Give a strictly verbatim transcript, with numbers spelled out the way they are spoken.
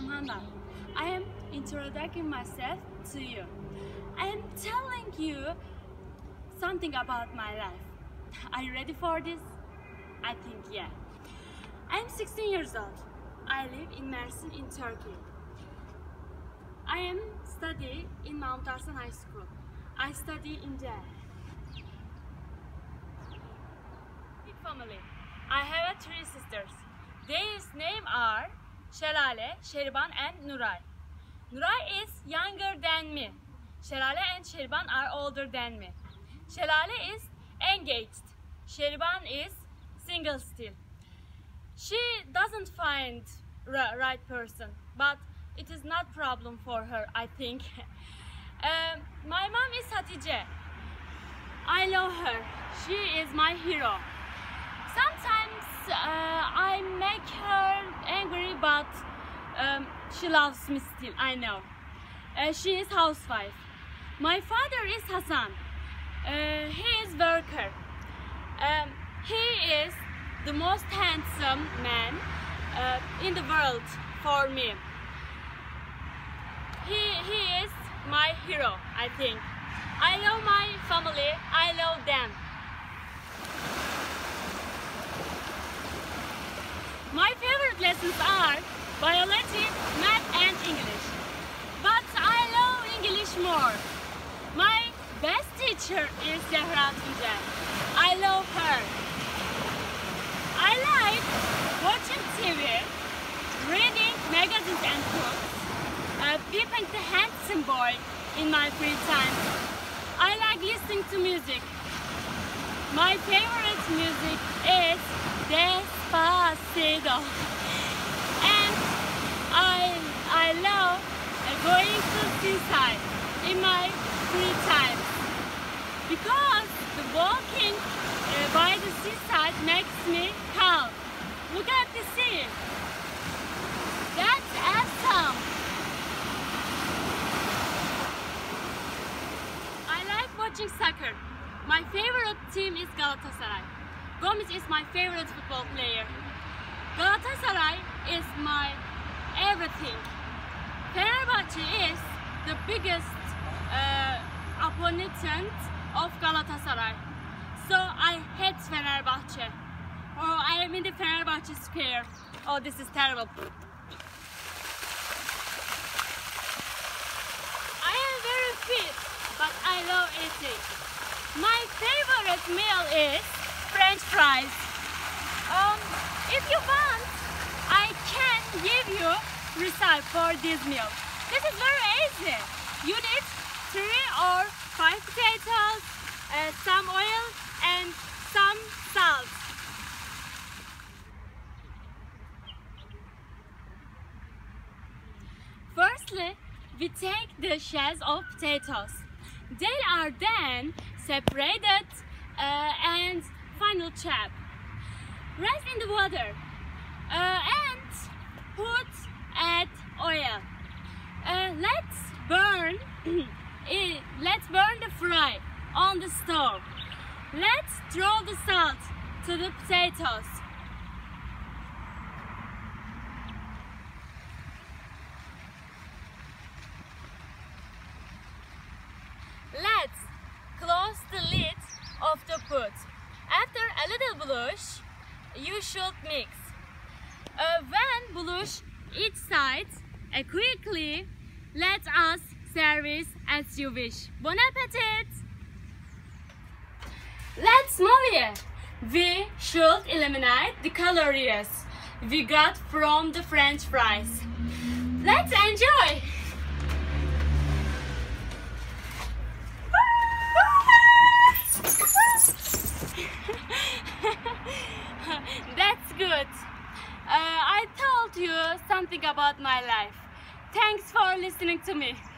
am Hannah. I am introducing myself to you. I am telling you something about my life. Are you ready for this? I think yeah. I am sixteen years old. I live in Mersin in Turkey. I am studying in Mahmut Arslan High School. I study in there. Big family. I have three sisters. Their names are Shelale, Sheriban and Nuray. Nuray is younger than me. Shelale and Sheriban are older than me. Shelale is engaged. Sheriban is single still. She doesn't find the right person, but it is not problem for her, I think. um, my mom is Hatice. I love her. She is my hero. Sometimes uh, I make her angry, but um, she loves me still, I know. Uh, she is housewife. My father is Hassan. Uh, he is worker. Um, he is the most handsome man uh, in the world for me. He, he is my hero, I think. I love my family, I love them. My favorite lessons are biology, math and English. But I love English more. My best teacher is Zehra Tuncel. I love her. I like watching T V, reading magazines and books, uh, peeping the handsome boy in my free time. I like listening to music. My favorite music is Despacito. And I, I love going to seaside in my free time. Because the walking uh, by the seaside makes me calm. Look at the sea. That's awesome. I like watching soccer. My favorite team is Galatasaray. Gomis is my favorite football player. Galatasaray is my everything. Fenerbahçe is the biggest uh, opponent of Galatasaray. So I hate Fenerbahçe. Oh, I am in the Fenerbahçe square. Oh, this is terrible. I am very fit, but I love eating. My favorite meal is French fries. Um, if you want, I can give you recipe for this meal. This is very easy. You need three or five potatoes, uh, some oil and some salt. Firstly, we take the shells of potatoes. They are then separated uh, and final chop. Rest in the water uh, and put add oil. Uh, let's burn it, let's burn the fry on the stove. Let's throw the salt to the potatoes. Let's close the lid of the pot. After a little blush, you should mix. Uh, when blush each side, uh, quickly let us service as you wish. Bon appetit! Let's move. We should eliminate the calories we got from the French fries. Let's enjoy! That's good. Uh, I told you something about my life. Thanks for listening to me.